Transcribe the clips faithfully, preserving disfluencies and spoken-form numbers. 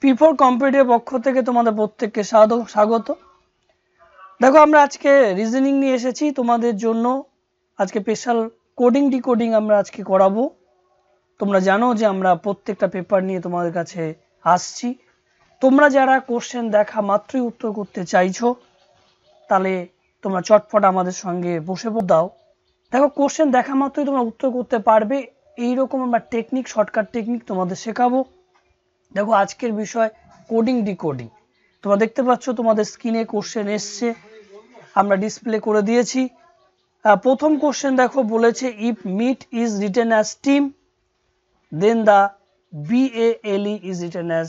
P four competitive পক্ষ থেকে তোমাদের প্রত্যেককে স্বাগত। দেখো আমরা আজকে রিজনিং নিয়ে এসেছি তোমাদের জন্য। আজকে স্পেশাল কোডিং ডিকোডিং আমরা আজকে করাবো। তোমরা জানো যে আমরা প্রত্যেকটা পেপার নিয়ে তোমাদের কাছে আসছি। তোমরা যারা কোশ্চেন দেখা মাত্রই উত্তর করতে চাইছো তাহলে তোমরা চটপট আমাদের সঙ্গে বসে দাও। দেখো কোশ্চেন দেখা মাত্রই তোমরা উত্তর করতে পারবে, এইরকম আমরা টেকনিক, শর্টকাট টেকনিক তোমাদের শেখাবো। দেখো আজকের বিষয় কোডিং ডিকোডিং। তোমরা দেখতে পাচ্ছ তোমাদের স্ক্রিনে কোশ্চেন এসছে, আমরা ডিসপ্লে করে দিয়েছি। প্রথম কোশ্চেন দেখো বলেছে if meat is written as team then the B A L E is written as,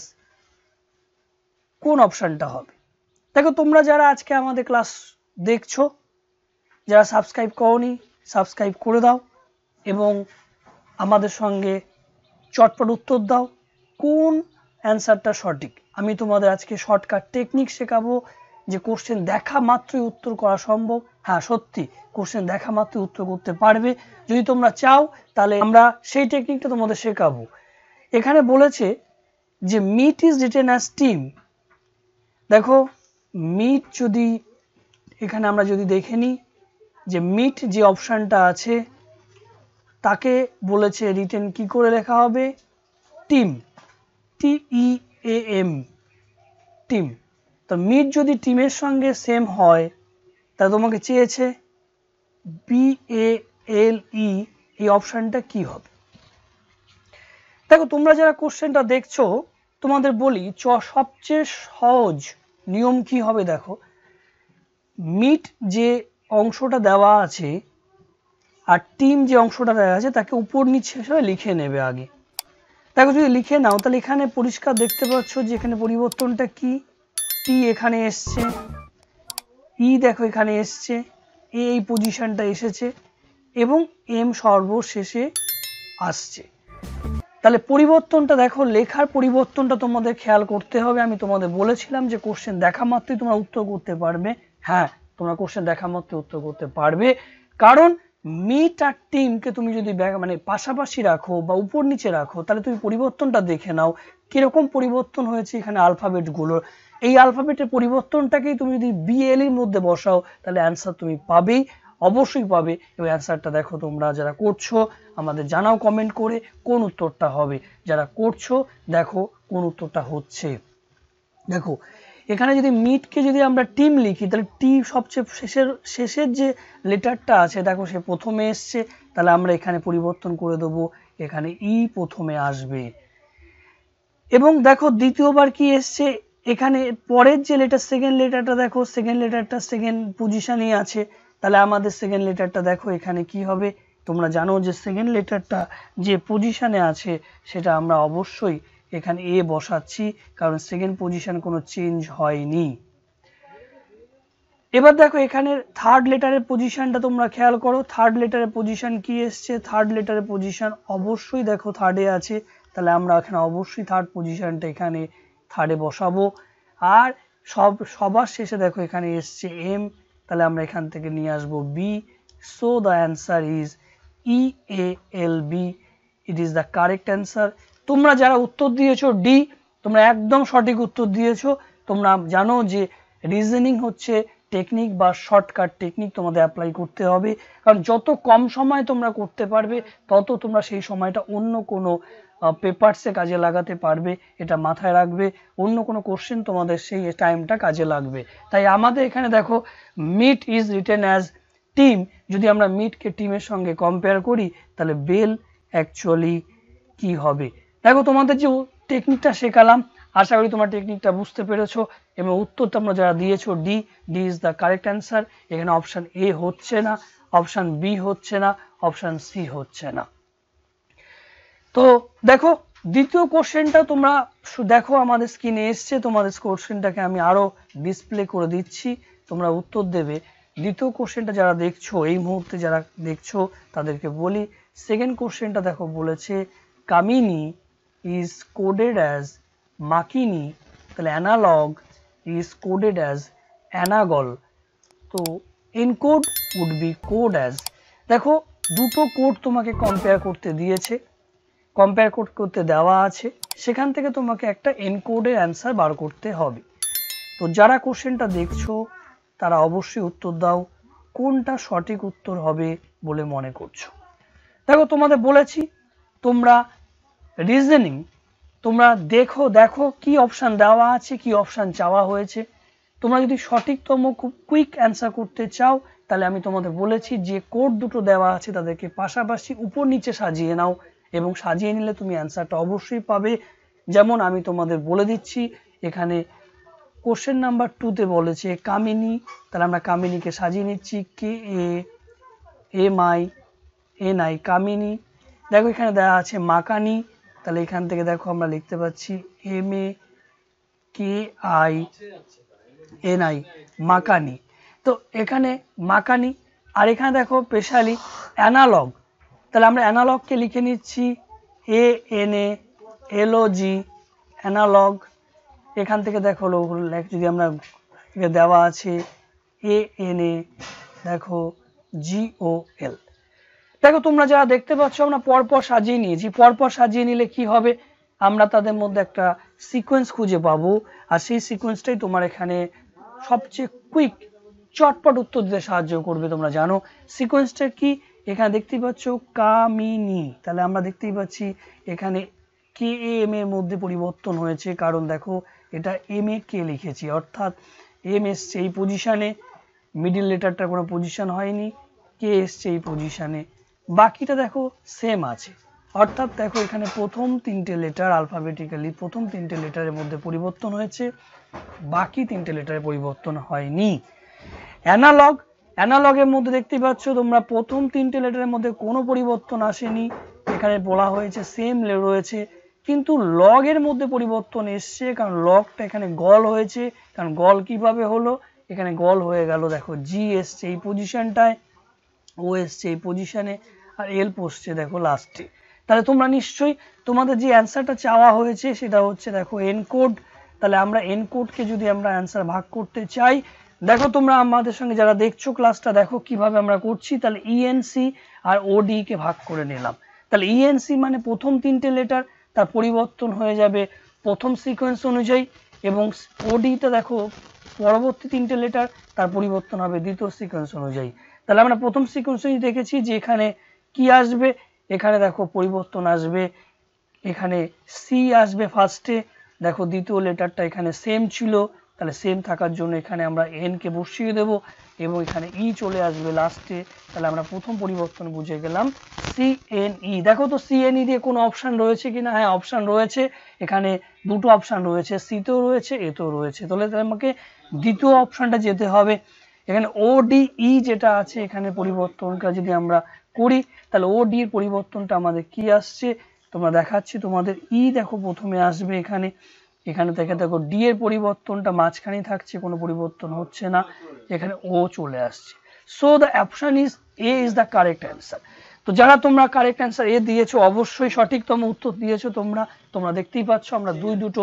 কোন অপশনটা হবে? দেখো তোমরা যারা আজকে আমাদের ক্লাস দেখছো, যারা সাবস্ক্রাইব করোনি সাবস্ক্রাইব করে দাও এবং আমাদের সঙ্গে চটপট উত্তর দাও কোন অ্যান্সারটা সঠিক। আমি তোমাদের আজকে শর্টকাট টেকনিক শেখাবো যে কোশ্চেন দেখা মাত্রই উত্তর করা সম্ভব। হ্যাঁ সত্যি কোশ্চেন দেখা মাত্রই উত্তর করতে পারবে। যদি তোমরা চাও তাহলে আমরা সেই টেকনিকটা তোমাদের শেখাবো। এখানে বলেছে যে meat is written as team. দেখো মিট যদি এখানে আমরা যদি দেখে নিই যে মিট যে অপশানটা আছে তাকে বলেছে রিটেন কি করে লেখা হবে, team, T E A M, team. তো মিট যদি টিমের সঙ্গে সেম হয় তাহলে তোমাকে চেয়েছে বি এ এল ই, এই অপশানটা কি হবে? দেখো তোমরা যারা কোশ্চেনটা দেখছো তোমাদের বলি চ সবচেয়ে সহজ নিয়ম কি হবে। দেখো মিট যে অংশটা দেওয়া আছে আর টিম যে অংশটা দেওয়া আছে তাকে উপর নিচে হিসেবে লিখে নেবে আগে। দেখো যদি লিখে নাও তাহলে এখানে পরিষ্কার দেখতে পাচ্ছ যে এখানে পরিবর্তনটা কি, টি এখানে এসছে, ই দেখো এখানে এসছে, এ এই পজিশনটা এসেছে এবং এম সর্বশেষে আসছে। তাহলে পরিবর্তনটা দেখো, লেখার পরিবর্তনটা তোমাদের খেয়াল করতে হবে। আমি তোমাদের বলেছিলাম যে কোশ্চেন দেখা মাত্রই তোমরা উত্তর করতে পারবে। হ্যাঁ তোমরা কোশ্চেন দেখা মাত্রই উত্তর করতে পারবে, কারণ মিট আর টিমকে তুমি যদি মানে পাশাপাশি রাখো বা উপর নিচে রাখো তাহলে তুমি পরিবর্তনটা দেখে নাও কিরকম পরিবর্তন হয়েছে এখানে আলফাবেট গুলোর। এই আলফাবেটের পরিবর্তনটাকেই তুমি যদি বিএল এর মধ্যে বসাও তাহলে অ্যান্সার তুমি পাবেই, অবশ্যই পাবে। এবং অ্যান্সারটা দেখো তোমরা যারা করছো আমাদের জানাও কমেন্ট করে কোন উত্তরটা হবে। যারা করছো দেখো কোন উত্তরটা হচ্ছে। দেখো এখানে যদি মিটকে যদি আমরা টিম লিখি তাহলে টি সবচেয়ে শেষের শেষের যে লেটারটা আছে দেখো সে প্রথমে এসছে, তাহলে আমরা এখানে পরিবর্তন করে দেবো, এখানে ই প্রথমে আসবে। এবং দেখো দ্বিতীয়বার কি এসছে, এখানে পরের যে লেটার সেকেন্ড লেটারটা দেখো সেকেন্ড লেটারটা সেকেন্ড পজিশনে আছে, তাহলে আমাদের সেকেন্ড লেটারটা দেখো এখানে কি হবে। তোমরা জানো যে সেকেন্ড লেটারটা যে পজিশনে আছে সেটা আমরা অবশ্যই এখানে এ বসাচ্ছি, কারণ সেকেন্ড পজিশন কোনো চেঞ্জ হয়নি। এবার দেখো এখানে থার্ড লেটারের পজিশনটা তোমরা খেয়াল করো, থার্ড লেটারের পজিশন কি এসছে, থার্ড লেটারের পজিশন অবশ্যই দেখো থার্ডে আছে, তাহলে আমরা এখানে অবশ্যই থার্ড পজিশনটা এখানে থার্ডে বসাবো। আর সব সবার শেষে দেখো এখানে এসছে এম, তাহলে আমরা এখান থেকে নিয়ে আসবো B. So the answer is E A L B, it is the correct answer. তোমরা যারা উত্তর দিয়েছো ডি, তোমরা একদম সঠিক উত্তর দিয়েছো। তোমরা জানো যে রিজনিং হচ্ছে টেকনিক বা শর্টকাট টেকনিক তোমাদের অ্যাপ্লাই করতে হবে, কারণ যত কম সময় তোমরা করতে পারবে তত তোমরা সেই সময়টা অন্য কোনো পেপারসে কাজে লাগাতে পারবে। এটা মাথায় রাখবে, অন্য কোনো কোশ্চেন তোমাদের সেই টাইমটা কাজে লাগবে। তাই আমাদের এখানে দেখো meat is written as team, যদি আমরা মিটকে টিমের সঙ্গে কম্পেয়ার করি তাহলে বেল অ্যাকচুয়ালি কি হবে। দেখো তোমাদের যে টেকনিকটা শেখালাম আশা করি তোমার টেকনিকটা বুঝতে পেরেছো এবং উত্তর তোমরা যারা দিয়েছো D, D is the correct answer. এখানে অপশান এ হচ্ছে না, অপশান বি হচ্ছে না, অপশান সি হচ্ছে না। তো দেখো দ্বিতীয় কোশ্চেনটা তোমরা দেখো আমাদের স্ক্রিনে এসছে, তোমাদের কোশ্চেনটাকে আমি আরো ডিসপ্লে করে দিচ্ছি, তোমরা উত্তর দেবে। দ্বিতীয় কোশ্চেনটা যারা দেখছো এই মুহূর্তে যারা দেখছো তাদেরকে বলি, সেকেন্ড কোশ্চেনটা দেখো বলেছে কামিনী is coded as মাকিনি, তাহলে অ্যানালগ is coded as অ্যানাগল, তো encode would be code as। দেখো দুটো কোড তোমাকে কম্পেয়ার করতে দিয়েছে, কম্পেয়ার করতে দেওয়া আছে। সেখান থেকে তোমাকে একটা এনকোডের অ্যান্সার বার করতে হবে। তো যারা কোশ্চেনটা দেখছো তারা অবশ্যই উত্তর দাও কোনটা সঠিক উত্তর হবে বলে মনে করছো। দেখো তোমাদের বলেছি তোমরা রিজনিং তোমরা দেখো দেখো কি অপশান দেওয়া আছে, কি অপশান চাওয়া হয়েছে। তোমরা যদি সঠিকতম খুব কুইক অ্যান্সার করতে চাও তাহলে আমি তোমাদের বলেছি যে কোড দুটো দেওয়া আছে তাদেরকে পাশাপাশি উপর নিচে সাজিয়ে নাও, এবং সাজিয়ে নিলে তুমি অ্যান্সারটা অবশ্যই পাবে। যেমন আমি তোমাদের বলে দিচ্ছি, এখানে কোশ্চেন নাম্বার টুতে বলেছে কামিনী, তাহলে আমরা কামিনীকে সাজিয়ে নিচ্ছি K A M I N I Kamini. দেখো এখানে দেওয়া আছে মাকানি, তাহলে এখান থেকে দেখো আমরা লিখতে পাচ্ছি M A K I N I মাকানি। তো এখানে মাকানি, আর এখানে দেখো স্পেশালি অ্যানালগ, তাহলে আমরা অ্যানালগকে লিখে নিচ্ছি A N A L O G analogue. এখান থেকে দেখো যদি আমরা দেওয়া আছে এ এন এ দেখো জি ও এল। দেখো তোমরা যারা দেখতে পাচ্ছ আমরা পরপর সাজিয়ে নিয়েছি, পরপর সাজিয়ে নিলে কি হবে আমরা তাদের মধ্যে একটা সিকোয়েন্স খুঁজে পাবো, আর সেই সিকোয়েন্সটাই তোমার এখানে সবচেয়ে কুইক চটপট উত্তর দিতে সাহায্য করবে। তোমরা জানো সিকোয়েন্সটা কি, এখানে দেখতেই পাচ্ছ কামিনী, তাহলে আমরা দেখতেই পাচ্ছি এখানে কে এম এর মধ্যে পরিবর্তন হয়েছে, কারণ দেখো এটা এম এ কে লিখেছি, অর্থাৎ এম এসছে এই পজিশনে, মিডিল লেটারটার কোনো পজিশন হয়নি, কে এসছে এই পজিশনে, বাকিটা দেখো সেম আছে। অর্থাৎ দেখো এখানে প্রথম তিনটে লেটার আলফাবেটিক্যালি প্রথম তিনটে লেটারের মধ্যে পরিবর্তন হয়েছে, বাকি তিনটে লেটারে পরিবর্তন হয়নি। অ্যানালগ, অ্যানালগের মধ্যে দেখতে পাচ্ছ তোমরা প্রথম তিনটে লেটারের মধ্যে কোনো পরিবর্তন আসেনি, এখানে বলা হয়েছে সেম রয়েছে, কিন্তু লগের মধ্যে পরিবর্তন এসছে, কারণ লগটা এখানে গল হয়েছে। কারণ গল কিভাবে হলো, এখানে গল হয়ে গেল, দেখো জি এসছে এই পজিশনটায়, ও এসছে এই পজিশনে, আর এল বসছে দেখো লাস্টে। তাহলে তোমরা নিশ্চয়ই তোমাদের যে অ্যান্সারটা চাওয়া হয়েছে সেটা হচ্ছে দেখো এনকোড। তাহলে আমরা এনকোডকে যদি আমরা অ্যান্সার ভাগ করতে চাই, দেখো তোমরা আমাদের সঙ্গে যারা দেখছো ক্লাসটা দেখো কিভাবে আমরা করছি। তাহলে ইএনসি আর ওডি কে ভাগ করে নিলাম। তাহলে ইএনসি মানে প্রথম তিনটে লেটার, তার পরিবর্তন হয়ে যাবে প্রথম সিকোয়েন্স অনুযায়ী, এবং ওডিটা দেখো পরবর্তী তিনটে লেটার, তার পরিবর্তন হবে দ্বিতীয় সিকোয়েন্স অনুযায়ী। তাহলে আমরা প্রথম সিকোয়েন্স দেখেছি যে এখানে কি আসবে, এখানে দেখো পরিবর্তন আসবে, এখানে সি আসবে ফার্স্টে, দেখো দ্বিতীয় লেটারটা এখানে সেম ছিল, তাহলে সেম থাকার জন্য এখানে আমরা এন কে বসিয়ে দেব, এবং এখানে ই চলে আসবে লাস্টে। তাহলে আমরা প্রথম পরিবর্তন বুঝে গেলাম সি এন ই। দেখো তো সি এন ই দিয়ে কোনো অপশান রয়েছে কিনা, হ্যাঁ অপশান রয়েছে, এখানে দুটো অপশান রয়েছে, সিতেও রয়েছে এতেও রয়েছে, তাহলে আমাকে দ্বিতীয় অপশানটা যেতে হবে। এখানে ও ডি ই যেটা আছে এখানে পরিবর্তনটা যদি আমরা করি তাহলে ও ডি এর পরিবর্তনটা আমাদের কি আসছে তোমরা দেখাচ্ছি তোমাদের। ই দেখো প্রথমে আসবে এখানে, এখানে থেকে দেখো ডি এর পরিবর্তনটা মাঝখানেই থাকছে, কোনো পরিবর্তন হচ্ছে না, এখানে ও চলে আসছে। So the option is A is the correct answer. তো যারা তোমরা কারেক্ট অ্যান্সার এ দিয়েছো অবশ্যই সঠিকতম উত্তর দিয়েছো তোমরা। তোমরা দেখতেই পাচ্ছ আমরা দুই দুটো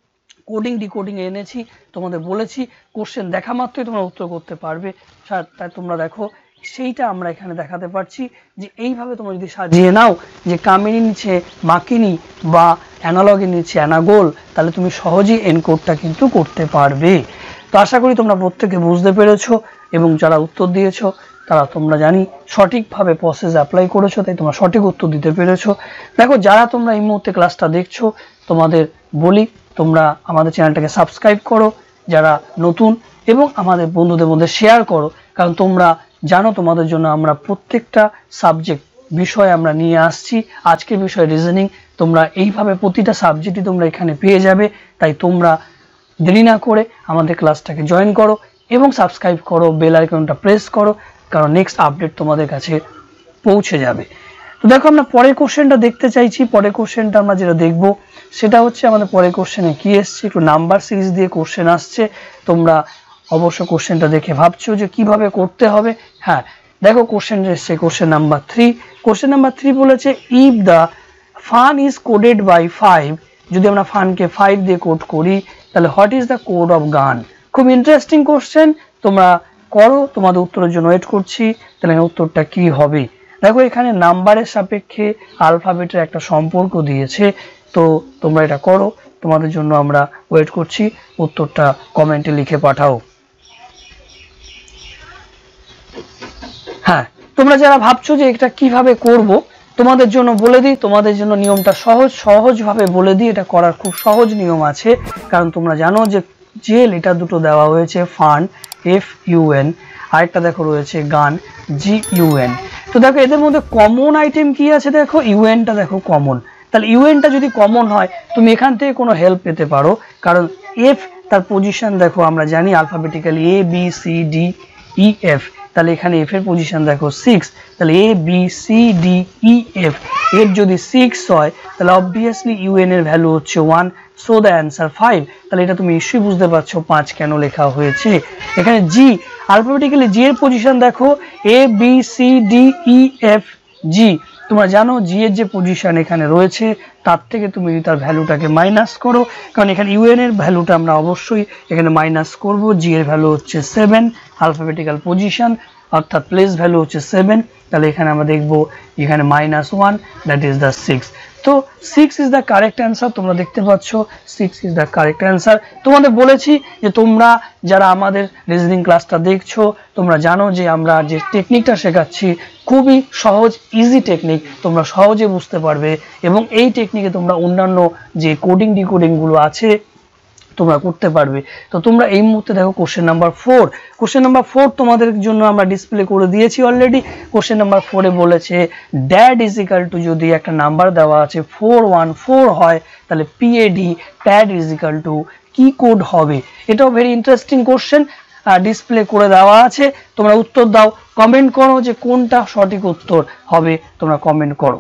কোডিং ডিকোডিং এনেছি, তোমাদের বলেছি কোশ্চেন দেখা মাত্রই তোমরা উত্তর করতে পারবে। তাই তোমরা দেখো সেইটা আমরা এখানে দেখাতে পারছি যে এইভাবে তোমরা যদি সাজিয়ে নাও যে কামিনী নিচে মাকিনী বা অ্যানালগের নিচে অ্যানাগোল, তাহলে তুমি সহজেই এনকোডটা কিন্তু করতে পারবে। তো আশা করি তোমরা প্রত্যেকে বুঝতে পেরেছো, এবং যারা উত্তর দিয়েছো তারা তোমরা জানি সঠিকভাবে প্রসেস অ্যাপ্লাই করেছো, তাই তোমরা সঠিক উত্তর দিতে পেরেছো। দেখো যারা তোমরা এই মুহূর্তে ক্লাসটা দেখছো তোমাদের বলি তোমরা আমাদের চ্যানেলটাকে সাবস্ক্রাইব করো যারা নতুন, এবং আমাদের বন্ধুদের মধ্যে শেয়ার করো, কারণ তোমরা জানো তোমাদের জন্য আমরা প্রত্যেকটা সাবজেক্ট বিষয় আমরা নিয়ে আসছি। আজকের বিষয় রিজনিং, তোমরা এইভাবে প্রতিটা সাবজেক্টই তোমরা এখানে পেয়ে যাবে। তাই তোমরা দেরি না করে আমাদের ক্লাসটাকে জয়েন করো এবং সাবস্ক্রাইব করো, বেল আইকনটা প্রেস করো, কারণ নেক্সট আপডেট তোমাদের কাছে পৌঁছে যাবে। তো দেখো আমরা পরের কোশ্চেনটা দেখতে চাইছি। পরের কোশ্চেনটা আমরা যেটা দেখবো সেটা হচ্ছে আমাদের পরের কোশ্চেনে কি এসছে, একটু নাম্বার সিরিজ দিয়ে কোশ্চেন আসছে। তোমরা অবশ্য কোশ্চেনটা দেখে ভাবছো যে কিভাবে করতে হবে। হ্যাঁ দেখো কোশ্চেন এসছে question number three. Question number three বলেছে if the fun is coded by five, যদি আমরা ফানকে ফাইভ দিয়ে কোড করি তাহলে what is the code of gun. খুব ইন্টারেস্টিং কোশ্চেন, তোমরা করো, তোমাদের উত্তরের জন্য ওয়েট করছি। তাহলে উত্তরটা কি হবে? দেখো এখানে নাম্বারের সাপেক্ষে আলফাবেটের একটা সম্পর্ক দিয়েছে, তো তোমরা এটা করো, তোমাদের জন্য আমরা ওয়েট করছি, উত্তরটা কমেন্টে লিখে পাঠাও। হ্যাঁ, তোমরা যারা ভাবছো যে এটা কিভাবে করব, তোমাদের জন্য বলে দিই, তোমাদের জন্য নিয়মটা সহজ সহজভাবে বলে দিই। এটা করার খুব সহজ নিয়ম আছে, কারণ তোমরা জানো যে যে লেটার দুটো দেওয়া হয়েছে ফান এফ ইউএন, আরেকটা দেখো রয়েছে গান জি ইউএন। তো দেখো এদের মধ্যে কমন আইটেম কি আছে, দেখো ইউএনটা দেখো কমন, তাহলে ইউএনটা যদি কমন হয় তুমি এখান থেকে কোনো হেল্প পেতে পারো, কারণ এফ তার পজিশন দেখো আমরা জানি alphabetically A B C D E F, তাহলে এখানে এফ এর পজিশন দেখো সিক্স, তাহলে A B C D E F, এর যদি সিক্স হয় তাহলে অবভিয়াসলি ইউএন এর ভ্যালু হচ্ছে one, so the answer five. তাহলে এটা তুমি নিশ্চয়ই বুঝতে পারছো পাঁচ কেন লেখা হয়েছে। এখানে জি আলফাবেটিক্যালি জি এর পজিশন দেখো A B C D E F G, তোমরা জানো জি এর যে পজিশন এখানে রয়েছে তার থেকে তুমি তার ভ্যালুটাকে মাইনাস করো, কারণ এখানে ইউএন এর ভ্যালুটা আমরা অবশ্যই এখানে মাইনাস করব। জি এর ভ্যালু হচ্ছে সেভেন, আলফাবেটিক্যাল পজিশন অর্থাৎ প্লেস ভ্যালু হচ্ছে সেভেন, তাহলে এখানে আমরা দেখব এখানে minus one, that is the six. তো six is the correct answer, তোমরা দেখতে পাচ্ছ six is the correct answer. তোমাদের বলেছি যে তোমরা যারা আমাদের রিজনিং ক্লাসটা দেখছো তোমরা জানো যে আমরা যে টেকনিকটা শেখাচ্ছি খুবই সহজ ইজি টেকনিক, তোমরা সহজে বুঝতে পারবে, এবং এই টেকনিকে তোমরা অন্যান্য যে কোডিং ডিকোডিং গুলো আছে তোমরা করতে পারবে। তো তোমরা এই মুহূর্তে দেখো question number four, question number four তোমাদের জন্য আমরা ডিসপ্লে করে দিয়েছি অলরেডি। কোশ্চেন নাম্বার ফোরে বলেছে ড্যাড ইজ ইকাল টু, যদি একটা নাম্বার দেওয়া আছে ফোর ওয়ান ফোর হয় তাহলে P A D pad is equal to কি কোড হবে। এটাও ভেরি ইন্টারেস্টিং কোশ্চেন, ডিসপ্লে করে দেওয়া আছে, তোমরা উত্তর দাও, কমেন্ট করো যে কোনটা সঠিক উত্তর হবে, তোমরা কমেন্ট করো।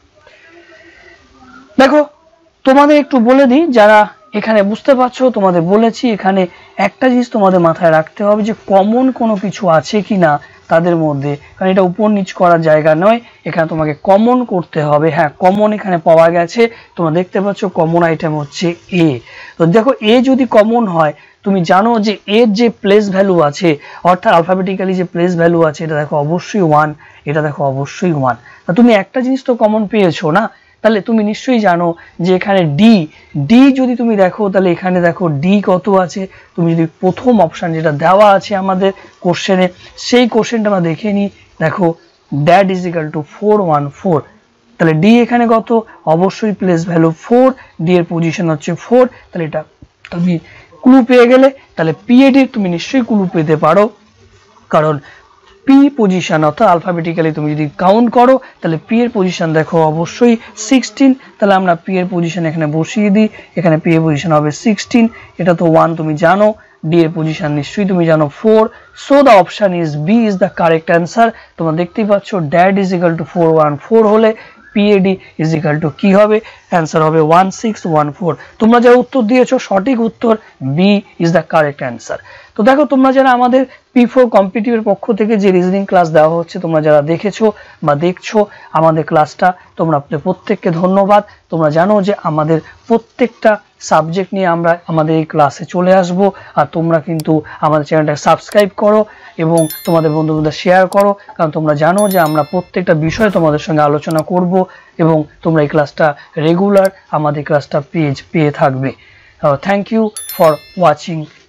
দেখো তোমাদের একটু বলে দিই, যারা এখানে বুঝতে পারছো তোমাদের বলেছি এখানে একটা জিনিস তোমাদের মাথায় রাখতে হবে যে কমন কোনো কিছু আছে কিনা তাদের মধ্যে, কারণ এটা উপর নিচ করার জায়গা নয়, এখানে তোমাকে কমন করতে হবে। হ্যাঁ কমন এখানে পাওয়া গেছে, তোমরা দেখতে পাচ্ছ কমন আইটেম হচ্ছে এ। তো দেখো এ যদি কমন হয় তুমি জানো যে এর যে প্লেস ভ্যালু আছে অর্থাৎ আলফাবেটিক্যালি যে প্লেস ভ্যালু আছে এটা দেখো অবশ্যই ওয়ান, এটা দেখো অবশ্যই ওয়ান। তা তুমি একটা জিনিস তো কমন পেয়েছো না, তাহলে তুমি নিশ্চয়ই জানো যে এখানে ডি, ডি যদি তুমি দেখো তাহলে এখানে দেখো ডি কত আছে, তুমি যদি প্রথম অপশন যেটা দেওয়া আছে আমাদের কোশ্চেনে সেই কোশ্চেনটা আমরা দেখে নিই, দেখো that is equal to four one four, তাহলে ডি এখানে কত, অবশ্যই প্লেস ভ্যালু ফোর, ডি এর পজিশন হচ্ছে ফোর, তাহলে এটা তুমি ক্লু পেয়ে গেলে। তাহলে পিএডি তুমি নিশ্চয়ই ক্লু পেতে পারো, কারণ পি পজিশন অর্থাৎ আলফাবেটিক্যালি তুমি যদি কাউন্ট করো তাহলে পি এর পজিশন দেখো অবশ্যই সিক্সটিন, তাহলে আমরা পি এর পজিশন এখানে বসিয়ে দিই, এখানে পি এর পজিশন হবে সিক্সটিন, এটা তো ওয়ান তুমি জানো, ডি এর পজিশন নিশ্চয়ই তুমি জানো four, so the option is B is the correct answer. তোমরা দেখতেই পাচ্ছ dad is equal to four one four হলে পিএডি ইজ ইকাল টু কি হবে, অ্যান্সার হবে ওয়ান সিক্স ওয়ান ফোর। তোমরা যারা উত্তর দিয়েছো সঠিক উত্তর B is the correct answer. তো দেখো তোমরা যারা আমাদের পি ফোর কম্পিটিটিভের পক্ষ থেকে যে রিজনিং ক্লাস দেওয়া হচ্ছে তোমরা যারা দেখেছো বা দেখছো আমাদের ক্লাসটা, তোমরা প্রত্যেককে ধন্যবাদ। তোমরা জানো যে আমাদের প্রত্যেকটা সাবজেক্ট নিয়ে আমরা আমাদের এই ক্লাসে চলে আসব, আর তোমরা কিন্তু আমাদের চ্যানেলটা সাবস্ক্রাইব করো এবং তোমাদের বন্ধুদের শেয়ার করো, কারণ তোমরা জানো যে আমরা প্রত্যেকটা বিষয়ে তোমাদের সঙ্গে আলোচনা করব এবং তোমরা এই ক্লাসটা রেগুলার আমাদের ক্লাসটা পেজ পেয়ে থাকবে। Thank you for watching